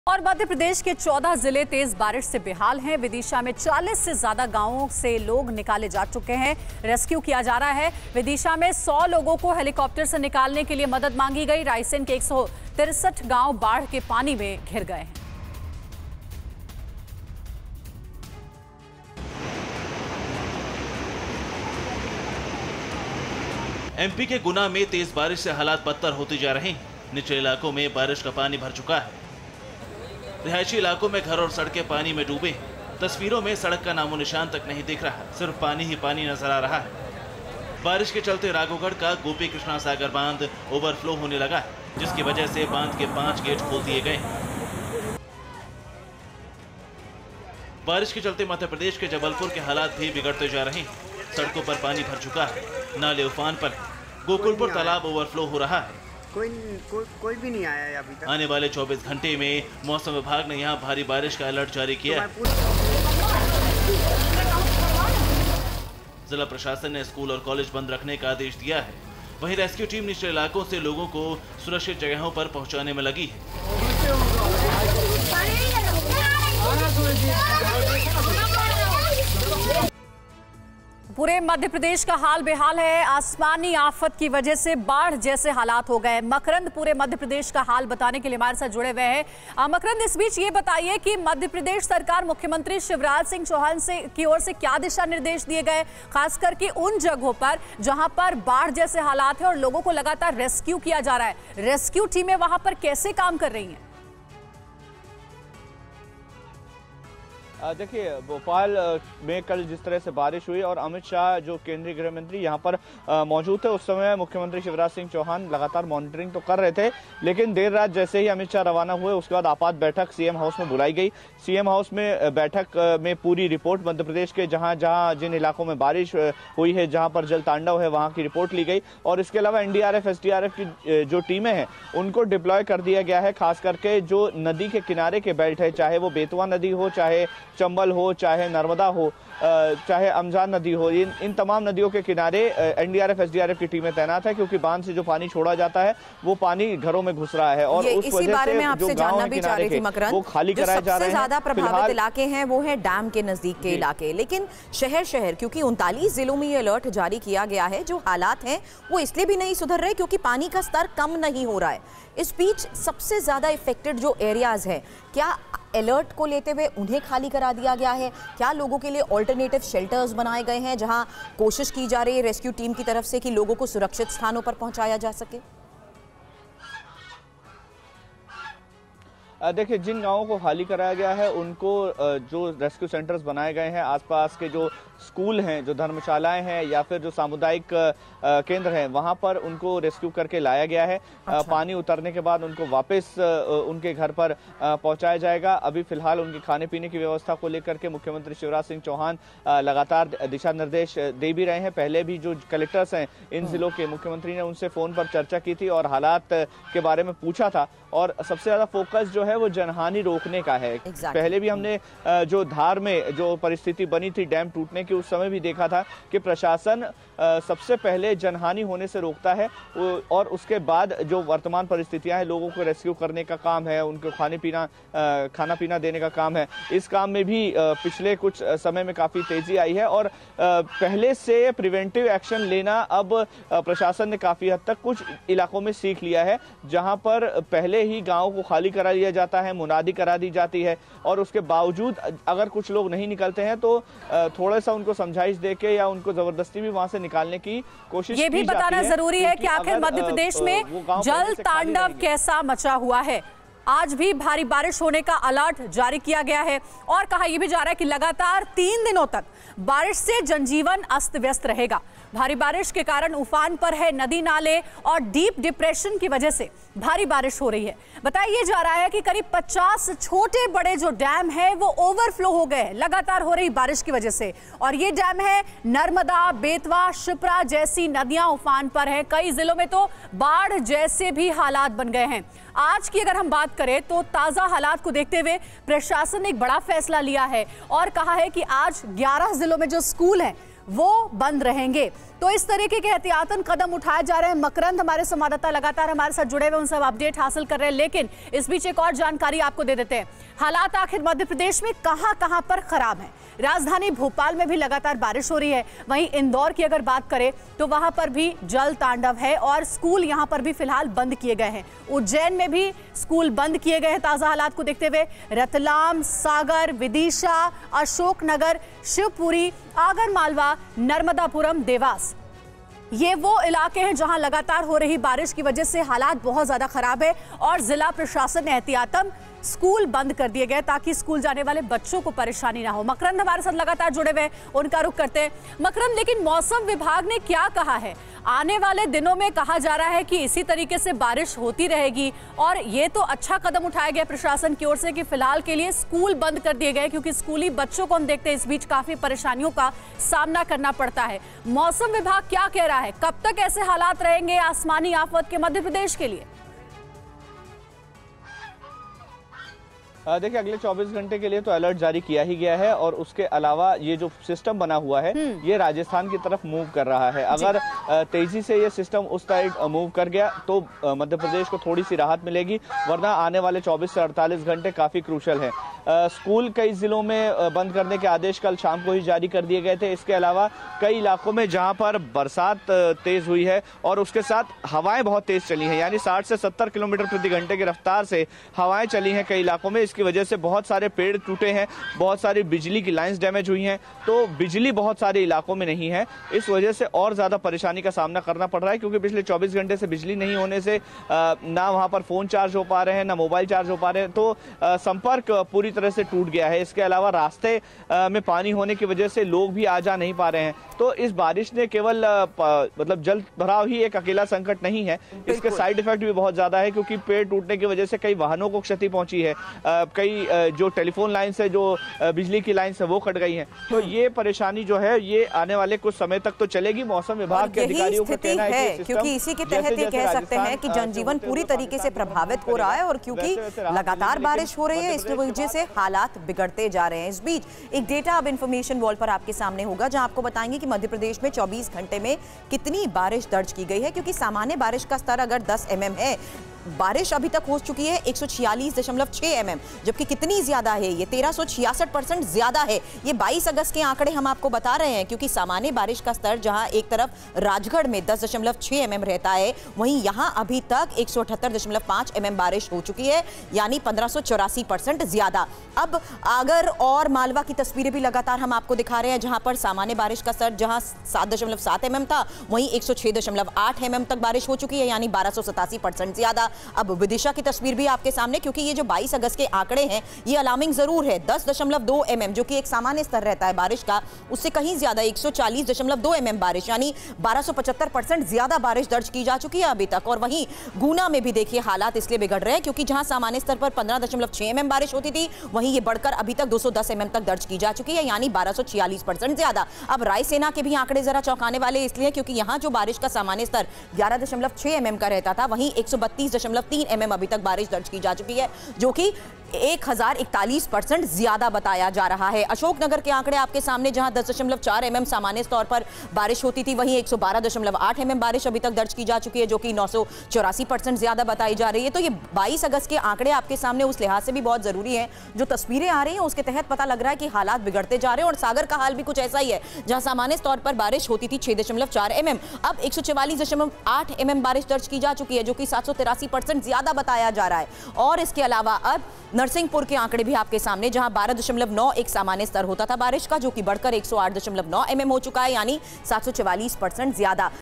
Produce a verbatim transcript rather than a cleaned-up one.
और मध्य प्रदेश के चौदह जिले तेज बारिश से बेहाल हैं। विदिशा में चालीस से ज्यादा गांवों से लोग निकाले जा चुके हैं, रेस्क्यू किया जा रहा है। विदिशा में सौ लोगों को हेलीकॉप्टर से निकालने के लिए मदद मांगी गई। रायसेन के एक सौ तिरसठ गांव बाढ़ के पानी में घिर गए हैं। एमपी के गुना में तेज बारिश से हालात बदतर होते जा रहे हैं। निचले इलाकों में बारिश का पानी भर चुका है। रिहायशी इलाकों में घर और सड़कें पानी में डूबे। तस्वीरों में सड़क का नामो निशान तक नहीं दिख रहा, सिर्फ पानी ही पानी नजर आ रहा है। बारिश के चलते राघोगढ़ का गोपी कृष्णा सागर बांध ओवरफ्लो होने लगा है, जिसकी वजह से बांध के पांच गेट खोल दिए गए। बारिश के चलते मध्य प्रदेश के जबलपुर के हालात भी बिगड़ते जा रहे हैं। सड़कों पर पानी भर चुका है, नाले उफान पर, गोकुलपुर तालाब ओवरफ्लो हो रहा है। कोई को, कोई भी नहीं आया है अभी तक। आने वाले चौबीस घंटे में मौसम विभाग ने यहां भारी बारिश का अलर्ट जारी किया है। जिला प्रशासन ने स्कूल और कॉलेज बंद रखने का आदेश दिया है। वहीं रेस्क्यू टीम निचले इलाकों से लोगों को सुरक्षित जगहों पर पहुंचाने में लगी है। पूरे मध्य प्रदेश का हाल बेहाल है। आसमानी आफत की वजह से बाढ़ जैसे हालात हो गए। मकरंद पूरे मध्य प्रदेश का हाल बताने के लिए हमारे साथ जुड़े हुए हैं। मकरंद, इस बीच ये बताइए कि मध्य प्रदेश सरकार मुख्यमंत्री शिवराज सिंह चौहान से की ओर से क्या दिशा निर्देश दिए गए, खास करके उन जगहों पर जहां पर बाढ़ जैसे हालात है और लोगों को लगातार रेस्क्यू किया जा रहा है। रेस्क्यू टीमें वहां पर कैसे काम कर रही हैं? देखिए, भोपाल में कल जिस तरह से बारिश हुई और अमित शाह जो केंद्रीय गृह मंत्री यहाँ पर मौजूद थे, उस समय मुख्यमंत्री शिवराज सिंह चौहान लगातार मॉनिटरिंग तो कर रहे थे, लेकिन देर रात जैसे ही अमित शाह रवाना हुए उसके बाद आपात बैठक सीएम हाउस में बुलाई गई। सीएम हाउस में बैठक में पूरी रिपोर्ट मध्य प्रदेश के जहाँ जहाँ जिन इलाकों में बारिश हुई है, जहाँ पर जल तांडव है, वहाँ की रिपोर्ट ली गई। और इसके अलावा एनडीआरएफ एसडीआरएफ की जो टीमें हैं उनको डिप्लॉय कर दिया गया है। खास करके जो नदी के किनारे के बेल्ट है, चाहे वो बेतवा नदी हो, चाहे चंबल हो, चाहे नर्मदा हो, चाहे अमजान नदी हो, इन इन तमाम नदियों के किनारे एनडीआरएफ एसडीआरएफ की टीमें तैनात है, क्योंकि बांध से जो पानी छोड़ा जाता है वो पानी घरों में घुस रहा है। और उस इसी वजह बारे से में आपसे जानना भी चाह रही थी मकरंद, वो खाली कराए जा रहे हैं। ज्यादा प्रभावित इलाके हैं वो है डैम के नजदीक के इलाके, लेकिन शहर शहर क्योंकि उनतालीस जिलों में ये अलर्ट जारी किया गया है, जो हालात हैं वो इसलिए भी नहीं सुधर रहे क्योंकि पानी का स्तर कम नहीं हो रहा है। इस बीच सबसे ज्यादा इफेक्टेड जो एरियाज है, क्या अलर्ट को लेते हुए उन्हें खाली करा दिया गया है? क्या लोगों के लिए ऑल्टरनेटिव शेल्टर्स बनाए गए हैं जहां कोशिश की जा रही है रेस्क्यू टीम की तरफ से कि लोगों को सुरक्षित स्थानों पर पहुंचाया जा सके? देखिए, जिन गांवों को खाली कराया गया है उनको जो रेस्क्यू सेंटर्स बनाए गए हैं, आसपास के जो स्कूल हैं, जो धर्मशालाएं हैं या फिर जो सामुदायिक केंद्र हैं, वहां पर उनको रेस्क्यू करके लाया गया है। अच्छा। पानी उतरने के बाद उनको वापस उनके घर पर पहुंचाया जाएगा। अभी फिलहाल उनके खाने पीने की व्यवस्था को लेकर के मुख्यमंत्री शिवराज सिंह चौहान लगातार दिशा निर्देश दे भी रहे हैं। पहले भी जो कलेक्टर्स हैं इन जिलों के, मुख्यमंत्री ने उनसे फोन पर चर्चा की थी और हालात के बारे में पूछा था। और सबसे ज्यादा फोकस जो है वो जनहानि रोकने का है। exactly. पहले भी हमने जो धार में जो परिस्थिति बनी थी डैम टूटने की, उस समय भी देखा था कि प्रशासन सबसे पहले जनहानि होने से रोकता है और उसके बाद जो वर्तमान परिस्थितियां हैं, लोगों को रेस्क्यू करने का काम है, उनको खाने पीना खाना पीना देने का काम है। इस काम में भी पिछले कुछ समय में काफी तेजी आई है और पहले से प्रिवेंटिव एक्शन लेना अब प्रशासन ने काफी हद तक कुछ इलाकों में सीख लिया है, जहां पर पहले ही गांव को खाली करा दिया जाता है, मुनादी करा दी जाती है और उसके बावजूद अगर कुछ लोग नहीं निकलते हैं तो थोड़ा सा उनको समझाइश देके या उनको जबरदस्ती भी वहां से निकालने की कोशिश ये भी बताना जरूरी है कि आखिर मध्य प्रदेश में जल तांडव कैसा मचा हुआ है। आज भी भारी बारिश होने का अलर्ट जारी किया गया है और कहा यह भी जा रहा है कि लगातार तीन दिनों तक बारिश से जनजीवन अस्त व्यस्त रहेगा। भारी बारिश के कारण उफान पर है नदी नाले और डीप डिप्रेशन की वजह से भारी बारिश हो रही है। बताया जा रहा है कि करीब पचास छोटे बड़े जो डैम है वो ओवरफ्लो हो गए लगातार हो रही बारिश की वजह से। और ये डैम है नर्मदा, बेतवा, शिप्रा जैसी नदियां उफान पर है। कई जिलों में तो बाढ़ जैसे भी हालात बन गए हैं। आज की अगर हम बात करें तो ताजा हालात को देखते हुए प्रशासन ने एक बड़ा फैसला लिया है और कहा है कि आज ग्यारह जिलों में जो स्कूल हैं वो बंद रहेंगे। तो इस तरीके के एहतियातन कदम उठाए जा रहे हैं। मकरंद हमारे संवाददाता लगातार हमारे साथ जुड़े हुए, उनसे अपडेट हासिल कर रहे हैं। लेकिन इस बीच एक और जानकारी आपको दे देते हैं। हालात आखिर मध्य प्रदेश में कहां कहां पर खराब है। राजधानी भोपाल में भी लगातार बारिश हो रही है। वहीं इंदौर की अगर बात करें तो वहां पर भी जल तांडव है और स्कूल यहां पर भी फिलहाल बंद किए गए हैं। उज्जैन में भी स्कूल बंद किए गए हैं ताजा हालात को देखते हुए। रतलाम, सागर, विदिशा, अशोकनगर, शिवपुरी, आगरमालवा, नर्मदापुरम, देवास, ये वो इलाके हैं जहां लगातार हो रही बारिश की वजह से हालात बहुत ज्यादा खराब है और जिला प्रशासन ने एहतियातन स्कूल बंद कर दिए गए ताकि स्कूल जाने वाले बच्चों को परेशानी ना हो। मकरंद हमारे साथ लगातार जुड़े हुए, उनका रुख करते हैं। मकरंद, लेकिन मौसम विभाग ने क्या कहा है? आने वाले दिनों में कहा जा रहा है कि इसी तरीके से बारिश होती रहेगी और ये तो अच्छा कदम उठाया गया प्रशासन की ओर से कि फिलहाल के लिए स्कूल बंद कर दिए गए, क्योंकि स्कूली बच्चों को हम देखते हैं इस बीच काफी परेशानियों का सामना करना पड़ता है। मौसम विभाग क्या कह रहा है? कब तक ऐसे हालात रहेंगे आसमानी आफत के मध्य प्रदेश के लिए? देखिए, अगले चौबीस घंटे के लिए तो अलर्ट जारी किया ही गया है और उसके अलावा ये जो सिस्टम बना हुआ है ये राजस्थान की तरफ मूव कर रहा है। अगर तेजी से ये सिस्टम उस साइड मूव कर गया तो मध्य प्रदेश को थोड़ी सी राहत मिलेगी, वरना आने वाले चौबीस से अड़तालीस घंटे काफी क्रूशल है। स्कूल कई जिलों में बंद करने के आदेश कल शाम को ही जारी कर दिए गए थे। इसके अलावा कई इलाकों में जहां पर बरसात तेज हुई है और उसके साथ हवाएं बहुत तेज चली हैं, यानी साठ से सत्तर किलोमीटर प्रति घंटे की रफ्तार से हवाएं चली हैं कई इलाकों में। इसकी वजह से बहुत सारे पेड़ टूटे हैं, बहुत सारी बिजली की लाइंस डैमेज हुई हैं। तो बिजली बहुत सारे इलाकों में नहीं है, इस वजह से और ज्यादा परेशानी का सामना करना पड़ रहा है, क्योंकि पिछले चौबीस घंटे से बिजली नहीं होने से ना वहां पर फोन चार्ज हो पा रहे हैं, ना मोबाइल चार्ज हो पा रहे हैं। तो संपर्क पूरी तरह से टूट गया है। इसके अलावा रास्ते में पानी होने की वजह से लोग भी आ जा नहीं पा रहे हैं। तो इस बारिश ने केवल मतलब जल भराव ही एक अकेला संकट नहीं है, इसके साइड इफेक्ट भी बहुत ज्यादा है, क्योंकि पेड़ टूटने की वजह से कई वाहनों को क्षति पहुंची है, कई जो टेलीफोन लाइन से जो बिजली की लाइन से वो कट गई हैं। तो ये परेशानी जो है ये आने वाले कुछ समय तक तो चलेगी। मौसम विभाग के अधिकारियों का कहना है कि क्योंकि इसी के तहत ये कह सकते हैं कि जनजीवन पूरी तरीके से प्रभावित हो रहा है और क्योंकि लगातार बारिश हो रही है इस वजह से हालात बिगड़ते जा रहे हैं। इस बीच एक डेटा अब इंफॉर्मेशन वॉल पर आपके सामने होगा, जहां आपको बताएंगे कि मध्य प्रदेश में चौबीस घंटे में कितनी बारिश दर्ज की गई है, क्योंकि सामान्य बारिश का स्तर अगर दस एम एम है, बारिश अभी तक हो चुकी है एक सौ छियालीस दशमलव छह एम एम, जबकि कितनी ज्यादा है ये तेरह सौ छियासठ परसेंट ज्यादा है। ये बाईस अगस्त के आंकड़े हम आपको बता रहे हैं, क्योंकि सामान्य बारिश का स्तर जहां एक तरफ राजगढ़ में दस दशमलव छह एम एम रहता है, वहीं यहां अभी तक एक सौ अठहत्तर दशमलव पांच एम एम बारिश हो चुकी है, यानी पंद्रह सौ चौरासी परसेंट ज्यादा। अब आगर और मालवा की तस्वीरें भी लगातार हम आपको दिखा रहे हैं, जहां पर सामान्य बारिश का स्तर जहां सात दशमलव सात एम एम था, वहीं एक सौ छह दशमलव आठ एम एम तक बारिश हो चुकी है, यानी बारह सौ सतासी परसेंट ज्यादा। अब विदिशा की तस्वीर भी आपके सामने, क्योंकि ये जो बाईस अगस्त के आंकड़े हैं ये अलार्मिंग जरूर है। दस दशमलव दो एम एम जो कि एक सामान्य स्तर रहता है बारिश का, उससे कहीं ज्यादा एक सौ चालीस दशमलव दो एम एम बारिश, यानी बारह सौ पचहत्तर परसेंट ज्यादा बारिश दर्ज की जा चुकी है अभी तक। और वहीं गुना में भी देखिए हालात इसलिए बिगड़ रहे हैं क्योंकि जहां सामान्य स्तर पर पंद्रह दशमलव छह एम एम बारिश होती थी, वहीं ये बढ़कर अभी तक दो सौ दस एम एम तक दर्ज की जा चुकी है, यानी बारह सौ छियालीस परसेंट ज्यादा। अब रायसेना के भी आंकड़े जरा चौंकाने वाले इसलिए क्योंकि यहां जो बारिश का सामान्य स्तर ग्यारह दशमलव छह एम एम का रहता था, वहीं एक सौ बत्तीस दशमलव तीन एम एम अभी तक बारिश दर्ज की जा चुकी है, जो कि एक हजार इकतालीस परसेंट ज्यादा बताया जा रहा है। अशोकनगर के आंकड़े आपके सामने, जहां दस दशमलव चार एम एम सामान्य तौर पर बारिश होती थी, वहीं एक सौ बारह दशमलव आठ एम एम बारिश अभी तक दर्ज की जा चुकी है, जो कि नौ सौ चौरासी परसेंट ज्यादा बताई जा रही है। तो ये बाईस अगस्त के आंकड़े आपके सामने उस लिहाज से भी बहुत जरूरी है, जो तस्वीरें आ रही हैं उसके तहत पता लग रहा है कि हालात बिगड़ते जा रहे हैं। और सागर का हाल भी कुछ ऐसा ही है, जहां सामान्य तौर पर बारिश होती थी छह दशमलव चार एम एम, अब एक सौ चवालीस दशमलव आठ एम एम बारिश दर्ज की जा चुकी है, जो कि सात सौ तिरासी परसेंट ज्यादा बताया जा रहा है। और इसके अलावा अब नरसिंहपुर के आंकड़े भी आपके सामने, जहां बारह दशमलव नौ एक सामान्य स्तर होता था बारिश का, जो कि बढ़कर एक सौ आठ दशमलव नौ एम एम हो चुका है, यानी सात सौ चवालीस परसेंट ज्यादा।